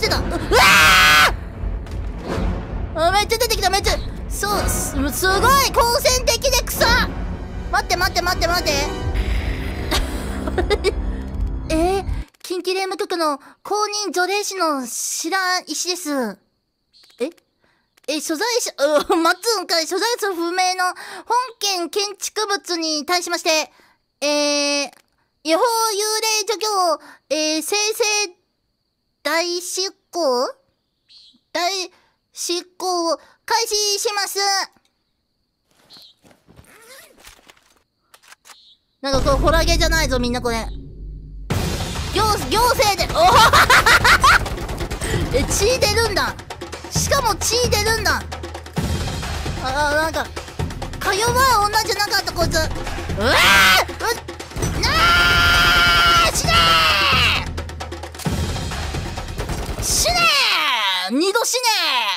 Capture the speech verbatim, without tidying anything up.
ってた。うわあ、めっちゃ出てきた。めっちゃそう す, すごい好戦的で草。待って待って待って待ってえー、近畿霊務局の公認除霊師の白石です。ええ、所在者、う、待つんかい。所在者不明の本件建築物に対しまして、えー、違法幽霊除去、えー、生成大執行大執行を開始します。なんかこれホラゲじゃないぞみんなこれ。行、行政で、おははははえ、血出るんだ。しかも血出るんだ。ああ、なんかか弱い女じゃなかったこいつ。うわー、うなー死ねー死ねー二度死ねー